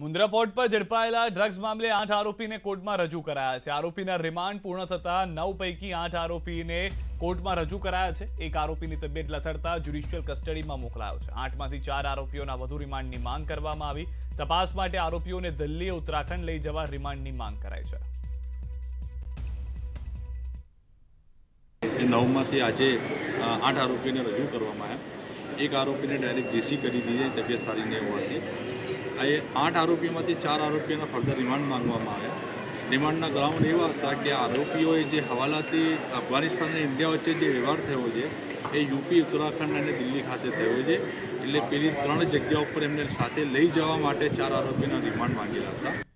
Mundra port પર ઝડપાયેલા drugs મામલે 8 આરોપીને કોર્ટમાં રજૂ કરાયા છે। આરોપીના રિમાન્ડ પૂર્ણ થતા 9 પૈકી 8 આરોપીને કોર્ટમાં રજૂ કરાયા છે। એક આરોપીની તબિયત લથડતા જ્યુડિશિયલ કસ્ટડીમાં મોકલાયો છે। 8માંથી 4 આરોપીઓના વધુ રિમાન્ડની માંગ કરવામાં આવી। તપાસ માટે આરોપીઓને દિલ્હી ઉત્તરાખંડ લઈ જવા રિમાન્ડની માંગ કરાઈ છે। 9 માંથી આજે 8 આરોપીને રજૂ કરવામાં આવ્યા। एक आरोपी ने डायरेक्ट जेसी कर दी है, तबियत सारी नहीं होती। ये 8 आरोपी में 4 आरोपी फर्दर रिमांड मांगवा रिमांड ग्राउंड एवं था कि आरोपीओ हवाला थी अफगानिस्तान ने इंडिया वच्चे जो व्यवहार थयो है यूपी उत्तराखंड और दिल्ली खाते थयो है। एटले पेली 3 जग्याओं पर एमने साथे लई जवा माटे 4 आरोपीना रिमांड मांगेला था।